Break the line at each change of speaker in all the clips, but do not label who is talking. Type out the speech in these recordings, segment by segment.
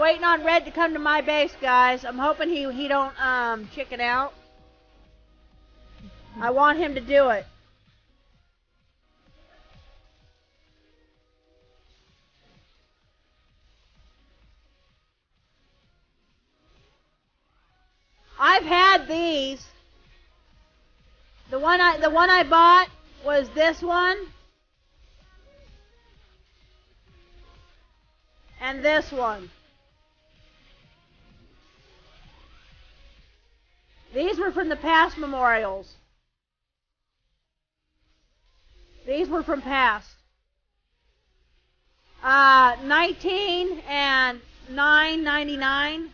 waiting on Red to come to my base, guys. I'm hoping he don't chicken out. I want him to do it. I've had these. The one I bought was this one. And this one. These were from the past memorials. These were from past. 19 and $9.99.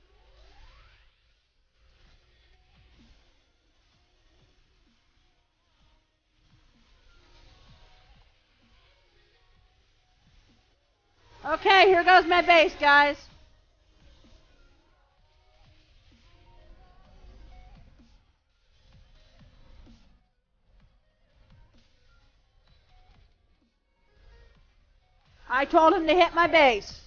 Okay, here goes my base, guys. I told him to hit my base.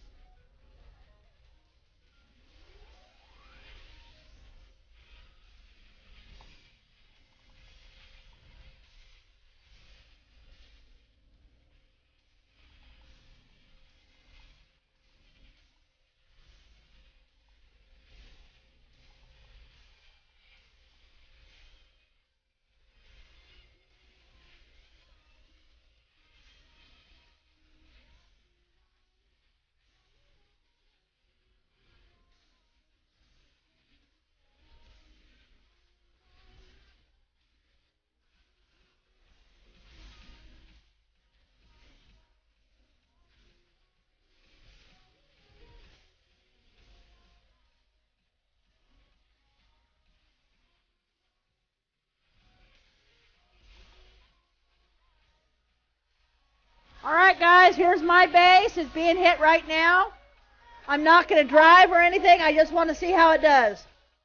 Alright guys, here's my base. It's being hit right now. I'm not going to drive or anything. I just want to see how it does.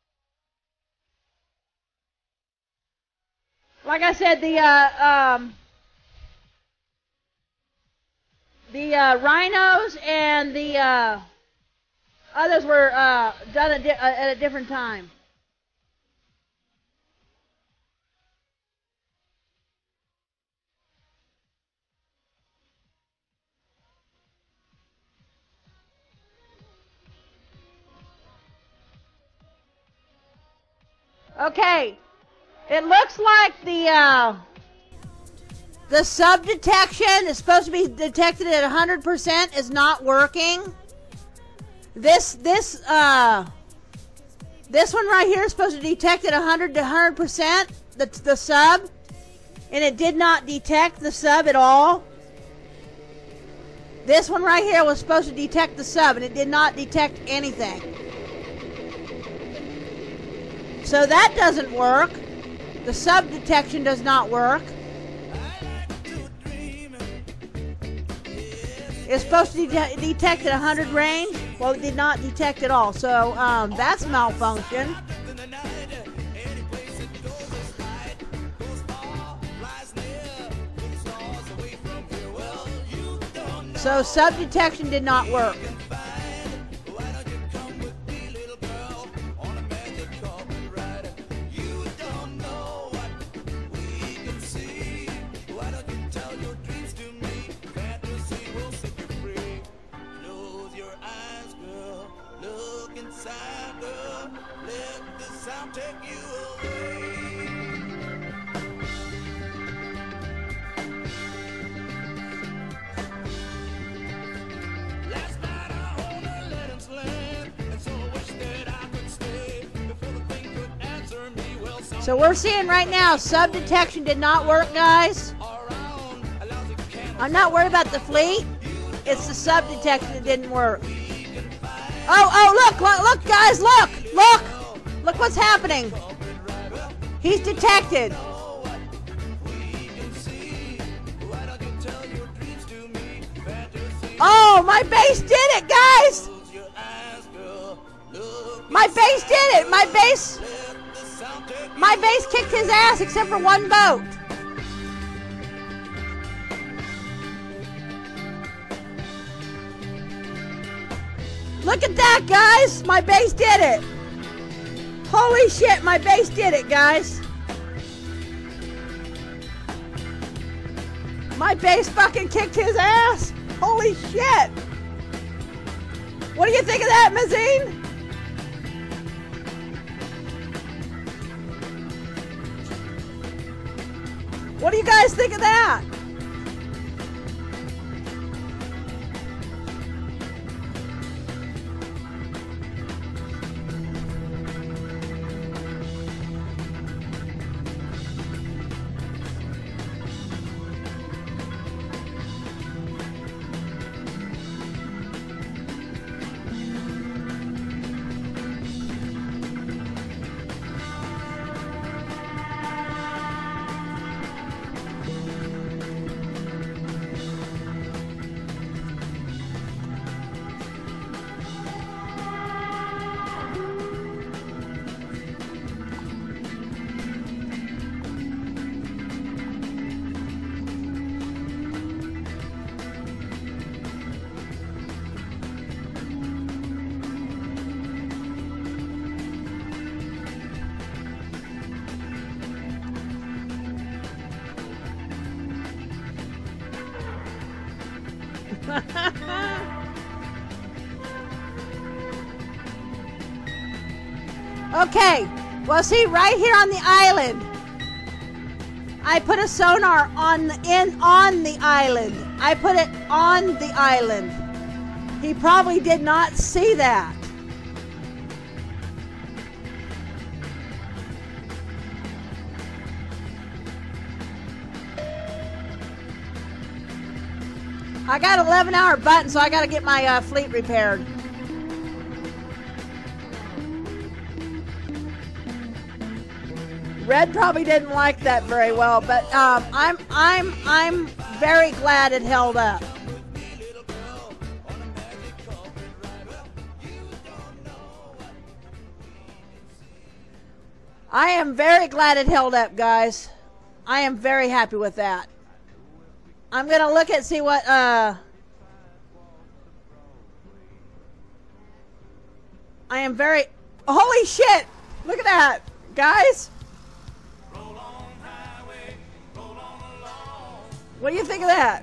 Like I said, the rhinos and the others were done at a different time. Okay, it looks like the sub detection is supposed to be detected at 100% is not working. This one right here is supposed to detect at 100%, the sub, and it did not detect the sub at all. This one right here was supposed to detect the sub, and it did not detect anything. So that doesn't work. The sub detection does not work. It's supposed to detect at 100 range. Well, it did not detect at all. So that's malfunction. So sub detection did not work. So we're seeing right now, sub detection did not work, guys. I'm not worried about the fleet. It's the sub detection that didn't work. Oh, look, guys, look what's happening. He's detected. Oh, my base did it, guys. My base did it. My base kicked his ass except for one boat. Look at that, guys! My bass did it! Holy shit, my bass did it, guys! My bass fucking kicked his ass! Holy shit! What do you think of that, Mazine? What do you guys think of that? Okay, well, see right here on the island, I put a sonar on the island. I put it on the island. He probably did not see that. I got an 11-hour button, so I got to get my fleet repaired. Red probably didn't like that very well, but I'm very glad it held up. I am very glad it held up, guys. I am very happy with that. I'm gonna look at see what I am very holy shit! Look at that, guys. What do you think of that?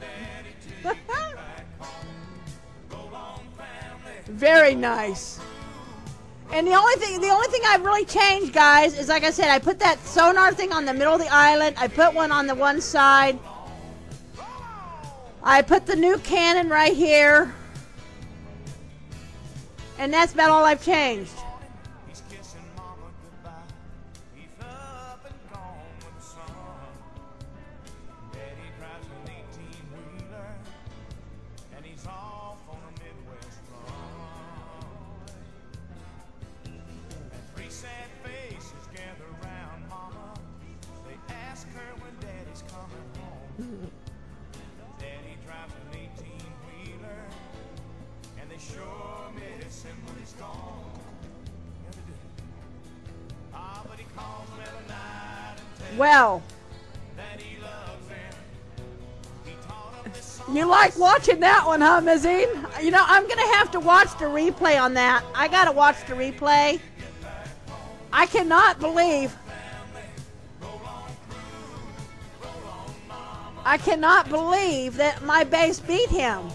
Very nice. And the only thing I've really changed, guys, is like I said, I put that sonar thing on the middle of the island. I put one on the one side. I put the new cannon right here. And that's about all I've changed. Well, you like watching that one, huh, Mazine? You know, I'm going to have to watch the replay on that. I got to watch the replay. I cannot believe that my bass beat him.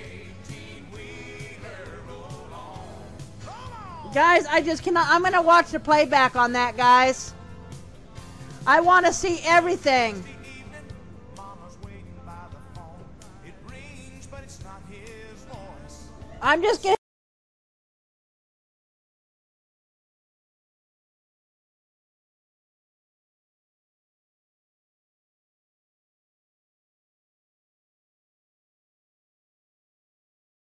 Guys, I just cannot. I'm going to watch the playback on that, guys. I want to see everything. I'm just getting